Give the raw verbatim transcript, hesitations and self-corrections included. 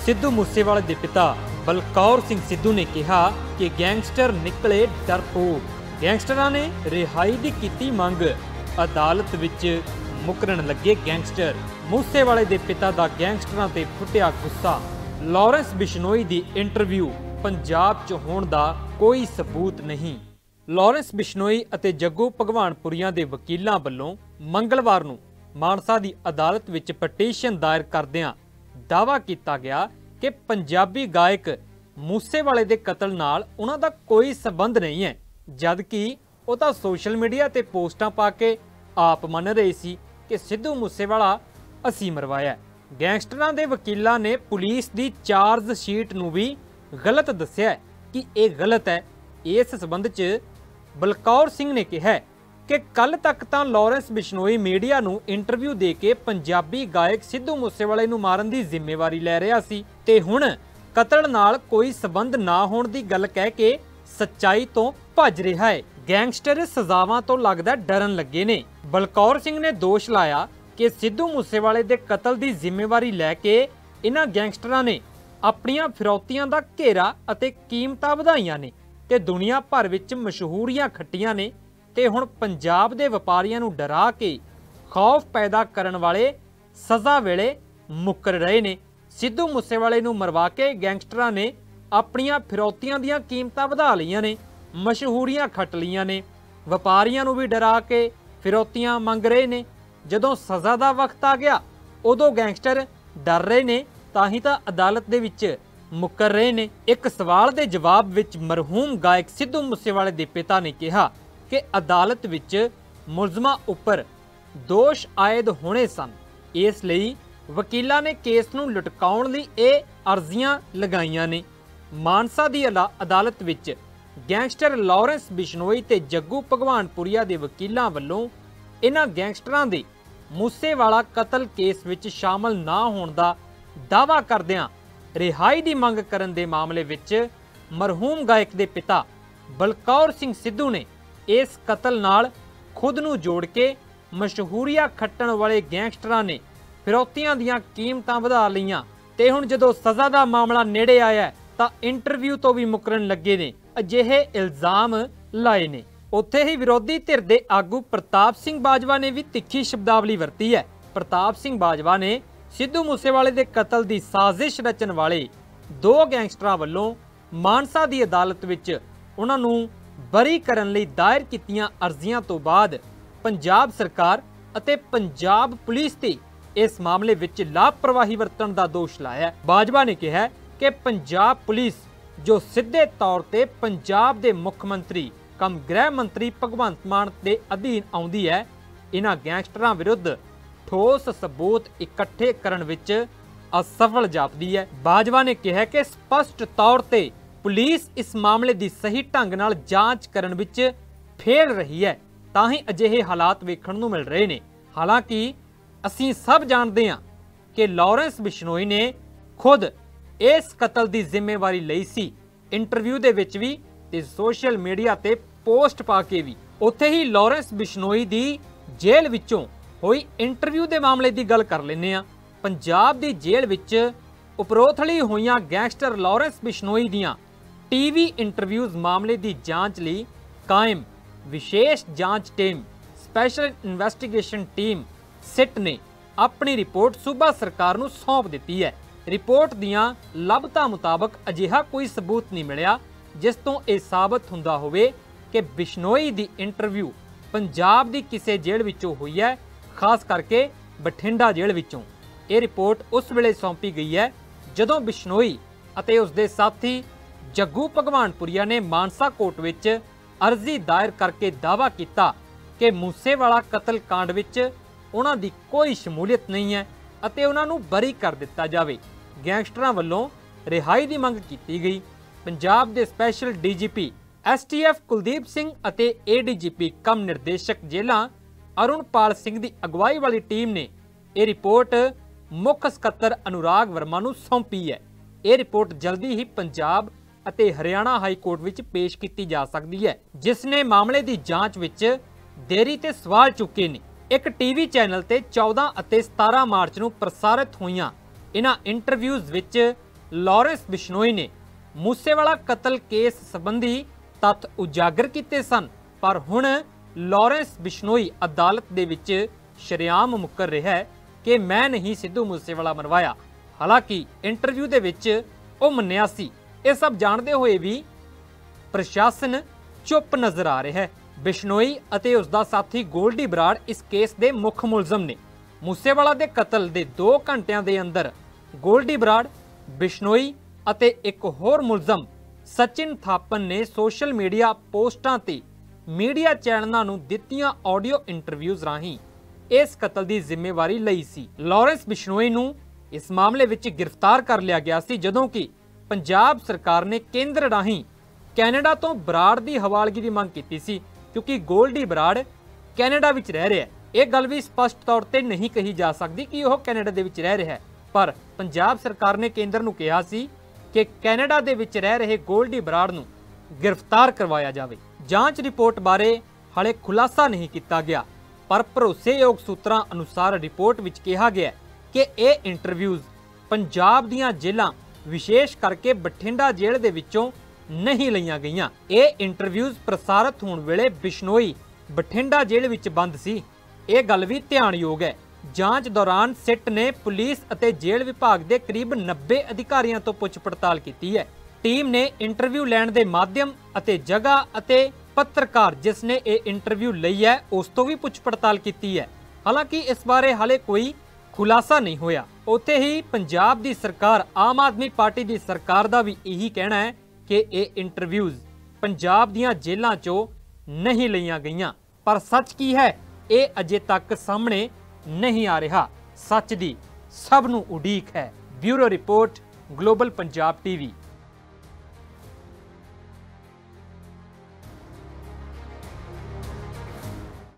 सिद्धू मूसेवाले के पिता बलकौर सिंह सिद्धू ने कहा कि गैंगस्टर निकले डरपोक। गैंगस्टरां ने रिहाई की कीती मंग, अदालत विच मुकरन लगे गैंगस्टर। मूसेवाले के पिता का गैंगस्टरां ते फुटिया गुस्सा। लॉरेंस बिश्नोई की इंटरव्यू पंजाब च होण दा कोई सबूत नहीं। लॉरेंस बिश्नोई अते जग्गू भगवानपुरिया के वकीलों वालों मंगलवार नूं मानसा की अदालत विच पटीशन दायर करदिआं दावा किया गया कि पंजाबी गायक मूसेवाले के कतल नाल उन्हां दा कोई संबंध नहीं है, जबकि वो तां सोशल मीडिया ते पोस्टां पा के आप मन रहे सी कि सिद्धू मूसेवाला असीं मरवाया। गैंगस्टरां दे वकीलां ने पुलिस की चार्जशीट नूं भी गलत दस्सिआ कि यह गलत है। इस संबंध च बलकौर सिंह ने कहा कि कल तक तां लॉरेंस बिश्नोई मीडिया नूं इंटरव्यू दे के पंजाबी गायक सिद्धू मूसेवाले नूं मारन की जिम्मेवारी लै रहा सी ते हुण कतल नाल कोई संबंध ना होण दी गल कह के सच्चाई तो भज रहा है। गैंगस्टर सजावां तो लगदा डरन लगे ने। बलकौर सिंह ने दोष लाया कि सिद्धू मूसेवाले दे कतल की जिम्मेवारी लैके इन्हां गैंगस्टरां ने अपणियां फिरौतियां दा घेरा अते कीमतां वधाईआं ने ते दुनिया भर विच मशहूरियां खट्टियां ने ते हुण पंजाब दे वपारियां नूं डरा के खौफ पैदा करन वाले सज़ा वेले मुकर रहे ने। सिद्धू मूसेवाले नूं मरवा के गैंगस्टरां ने अपणियां फिरौतियां दीयां कीमतां वधा लईआं ने, मशहूरियां खट लईआं ने, वपारियां नूं भी डरा के फिरौतियां मंग रहे ने। जदों सज़ा दा वक्त आ गया उदों गैंगस्टर डर रहे ने, तां ही तां अदालत दे विच मुकर रहे ने। एक सवाल दे जवाब विच मरहूम गायक सिद्धू मूसेवाले दे पिता ने कहा कि अदालत विच मुलजमां उपर दोष आयद होने सन, इसलिए वकीलां ने केस नूं लटकाउण लई ये अर्जियां लगाईआं ने। मानसा दी अदालत विच गैंगस्टर लॉरेंस बिश्नोई ते जग्गू भगवानपुरिया दे वकीलां वल्लों इन्हां गैंगस्टरां दे मूसेवाला कतल केस विच शामिल ना होण दा दावा करदिआं रिहाई दी मंग करन दे मामले विच मरहूम गायक दे पिता बलकौर सिंह सिद्धू ने इस कतल नाल खुद नूं जोड़ के मशहूरियां खट्टण वाले गैंगस्टरां ने फिरौतियां दीयां कीमतां वधा लईआं ते हुण जदों सज़ा दा मामला नेड़े आया तां इंटरव्यू तो भी मुकरन लगे ने। अजिहे इल्जाम लाए ने। उत्थे ही विरोधी धिर दे आगू प्रताप सिंह बाजवा ने भी तिखी शब्दावली वरती है। प्रताप सिंह बाजवा ने सिद्धू मूसेवाले दे कतल दी साजिश रचन वाले दो गैंगस्टरां वल्लों मानसा दी अदालत विच उन्हां नूं बरी करन लई दायर कीतियां अर्जियां तो बाद पंजाब सरकार अते पंजाब पुलिस ते इस मामले विच लापरवाही वरतण दा दोष लाया। बाजवा ने कहा कि पंजाब पुलिस जो सीधे तौर ते पंजाब दे मुख मंत्री कम गृह मंत्री भगवंत मान के अधीन आउंदी है, इन्हां गैंगस्टरां विरुद्ध ठोस सबूत इकट्ठे करन विच असफल जापदी है। बाजवा ने कहा कि स्पष्ट तौर ते पुलिस इस मामले की सही ढंग नाल जांच करन विच फेल रही है, तां ही अजिहे हालात वेखण नूं मिल रहे ने। हालांकि असीं सब जानते हैं कि लॉरेंस बिश्नोई ने खुद इस कतल की जिम्मेवारी लई सी, इंटरव्यू दे विच भी ते सोशल मीडिया ते पोस्ट पा के भी। उत्थे ही लॉरेंस बिश्नोई दी जेल विचों होई इंटरव्यू दे मामले की गल कर लैंदे आ। पंजाब दी जेल विच उपरोथली होईयां गैंगस्टर लॉरेंस बिश्नोई दियां टीवी इंटरव्यूज़ मामले की जांच लई कायम विशेष जांच team special investigation team SIT ने अपनी रिपोर्ट सूबा सरकार नूं सौंप दी है। रिपोर्ट दियां लभतां मुताबक अजिहा कोई सबूत नहीं मिलिया जिस तों यह साबित हुंदा होवे कि बिश्नोई दी इंटरव्यू पंजाब दी किसी जेल विचों हुई है, खास करके बठिंडा जेल विचों। ये रिपोर्ट उस वेले सौंपी गई है जदों बिश्नोई अते उसदे साथी जग्गू भगवानपुरिया ने मानसा कोर्ट विच अर्जी दायर करके दावा किया कि मूसेवाला कतल कांड विच उन्हां दी कोई शमूलियत नहीं है अते उन्हां नूं बरी कर दिता जावे। गैंगस्टरां वल्लों रिहाई की मंग की गई। पंजाब के special D G P S T F Kuldeep Singh अते ए डी जी पी कम निर्देशक जेलां अरुणपाल सिंह की अगवाई वाली टीम ने यह रिपोर्ट मुख सकत्तर अनुराग वर्मा नूं सौंपी है। यह रिपोर्ट जल्दी ही पंजाब अते हरियाणा हाई कोर्ट विच पेश की जा सकती है, जिसने मामले की जांच विच देरी ते सवाल चुके ने। एक टीवी चैनल ते चौदह अते सतारह मार्च नूं प्रसारित होईयां इन्हां इंटरव्यूज़ विच ਲਾਰੈਂਸ ਬਿਸ਼ਨੋਈ ਨੇ ਮੂਸੇਵਾਲਾ ਕਤਲ ਕੇਸ ਸੰਬੰਧੀ ਤੱਥ ਉਜਾਗਰ ਕੀਤੇ ਸਨ, ਪਰ ਹੁਣ ਲਾਰੈਂਸ ਬਿਸ਼ਨੋਈ ਅਦਾਲਤ ਦੇ ਵਿੱਚ ਸ਼ਰੇਆਮ ਮੁੱਕਰ ਰਿਹਾ ਹੈ ਕਿ ਮੈਂ ਨਹੀਂ ਸਿੱਧੂ ਮੂਸੇਵਾਲਾ ਮਰਵਾਇਆ। ਹਾਲਾਂਕਿ ਇੰਟਰਵਿਊ ਦੇ ਵਿੱਚ ਉਹ ਮੰਨਿਆ ਸੀ। ਇਹ ਸਭ ਜਾਣਦੇ ਹੋਏ ਵੀ ਪ੍ਰਸ਼ਾਸਨ ਚੁੱਪ ਨਜ਼ਰ ਆ ਰਿਹਾ ਹੈ। ਬਿਸ਼ਨੋਈ ਅਤੇ ਉਸ ਦਾ ਸਾਥੀ ਗੋਲਡੀ ਬਰਾੜ ਇਸ ਕੇਸ ਦੇ ਮੁੱਖ ਮੁਲਜ਼ਮ ਨੇ। ਮੂਸੇਵਾਲਾ ਦੇ ਕਤਲ ਦੇ ਦੋ ਘੰਟਿਆਂ ਦੇ ਅੰਦਰ ਗੋਲਡੀ ਬਰਾੜ, ਬਿਸ਼ਨੋਈ ਅਤੇ ਇੱਕ ਹੋਰ ਮੁਲਜ਼ਮ ਸਚਿਨ ਥਾਪਨ ਨੇ ਸੋਸ਼ਲ ਮੀਡੀਆ ਪੋਸਟਾਂ ਤੇ ਮੀਡੀਆ ਚੈਨਲਾਂ ਨੂੰ ਦਿੱਤੀਆਂ ਆਡੀਓ ਇੰਟਰਵਿਊਜ਼ ਰਾਹੀਂ ਇਸ ਕਤਲ ਦੀ ਜ਼ਿੰਮੇਵਾਰੀ ਲਈ ਸੀ। ਲਾਰੈਂਸ ਬਿਸ਼ਨੋਈ ਨੂੰ ਇਸ ਮਾਮਲੇ ਵਿੱਚ ਗ੍ਰਿਫਤਾਰ ਕਰ ਲਿਆ ਗਿਆ ਸੀ, ਜਦੋਂ ਕਿ ਪੰਜਾਬ ਸਰਕਾਰ ਨੇ ਕੇਂਦਰ ਰਾਹੀਂ ਕੈਨੇਡਾ ਤੋਂ ਬਰਾੜ ਦੀ ਹਵਾਲਗੀ ਦੀ ਮੰਗ ਕੀਤੀ ਸੀ, ਕਿਉਂਕਿ ਗੋਲਡੀ ਬਰਾੜ ਕੈਨੇਡਾ ਵਿੱਚ ਰਹਿ ਰਿਹਾ ਹੈ। ਇਹ ਗੱਲ ਵੀ ਸਪਸ਼ਟ ਤੌਰ ਤੇ ਨਹੀਂ ਕਹੀ ਜਾ ਸਕਦੀ ਕਿ ਉਹ ਕੈਨੇਡਾ ਦੇ ਵਿੱਚ ਰਹਿ ਰਿਹਾ ਹੈ, ਪਰ ਪੰਜਾਬ ਸਰਕਾਰ ਨੇ ਕੇਂਦਰ ਨੂੰ ਕਿਹਾ ਸੀ ਕਿ ਕੈਨੇਡਾ ਦੇ ਵਿੱਚ ਰਹਿ ਰਹੇ ਗੋਲਡੀ ਬਰਾੜ ਨੂੰ ਗ੍ਰਿਫਤਾਰ ਕਰਵਾਇਆ ਜਾਵੇ। ਜਾਂਚ ਰਿਪੋਰਟ ਬਾਰੇ ਹਾਲੇ ਖੁਲਾਸਾ ਨਹੀਂ ਕੀਤਾ ਗਿਆ, ਪਰ ਭਰੋਸੇਯੋਗ ਸੂਤਰਾਂ ਅਨੁਸਾਰ ਰਿਪੋਰਟ ਵਿੱਚ ਕਿਹਾ ਗਿਆ ਕਿ ਇਹ ਇੰਟਰਵਿਊਜ਼ ਪੰਜਾਬ ਦੀਆਂ ਜੇਲ੍ਹਾਂ ਵਿਸ਼ੇਸ਼ ਕਰਕੇ ਬਠਿੰਡਾ ਜੇਲ੍ਹ ਦੇ ਵਿੱਚੋਂ ਨਹੀਂ ਲਈਆਂ ਗਈਆਂ। ਇਹ ਇੰਟਰਵਿਊਜ਼ ਪ੍ਰਸਾਰਿਤ ਹੋਣ ਵੇਲੇ ਬਿਸ਼ਨੋਈ ਬਠਿੰਡਾ ਜੇਲ੍ਹ ਵਿੱਚ ਬੰਦ ਸੀ। ਇਹ ਗੱਲ ਵੀ ਧਿਆਨਯੋਗ ਹੈ। ਜਾਂਚ ਦੌਰਾਨ ਸਿੱਟ ਨੇ ਪੁਲਿਸ ਅਤੇ ਜੇਲ੍ਹ ਵਿਭਾਗ ਦੇ ਕਰੀਬ ਨੱਬੇ ਅਧਿਕਾਰੀਆਂ ਤੋਂ ਪੁੱਛ ਪੜਤਾਲ ਕੀਤੀ ਹੈ। ਟੀਮ ਨੇ ਇੰਟਰਵਿਊ ਲੈਣ ਦੇ ਮਾਧਿਅਮ ਅਤੇ ਜਗ੍ਹਾ ਅਤੇ ਪੱਤਰਕਾਰ ਜਿਸ ਨੇ ਇਹ ਇੰਟਰਵਿਊ ਲਈ ਹੈ ਉਸ ਤੋਂ ਵੀ ਪੁੱਛ ਪੜਤਾਲ ਕੀਤੀ ਹੈ। ਹਾਲਾਂਕਿ ਇਸ ਬਾਰੇ ਹਾਲੇ ਕੋਈ ਖੁਲਾਸਾ ਨਹੀਂ ਹੋਇਆ। ਉੱਥੇ ਹੀ ਪੰਜਾਬ ਦੀ ਸਰਕਾਰ, ਆਮ ਆਦਮੀ ਪਾਰਟੀ ਦੀ ਸਰਕਾਰ ਦਾ ਵੀ ਇਹੀ ਕਹਿਣਾ ਹੈ ਕਿ ਇਹ ਇੰਟਰਵਿਊਜ਼ ਪੰਜਾਬ ਦੀਆਂ ਜੇਲ੍ਹਾਂ 'ਚੋਂ ਨਹੀਂ ਲਈਆਂ ਗਈਆਂ। ਪਰ ਸੱਚ ਕੀ ਹੈ, ਇਹ ਅਜੇ ਤੱਕ ਸਾਹਮਣੇ ਨਹੀਂ ਆ ਰਿਹਾ। ਸੱਚ ਦੀ ਸਭ ਨੂੰ ਉਡੀਕ ਹੈ। Bureau report, global Punjab TV.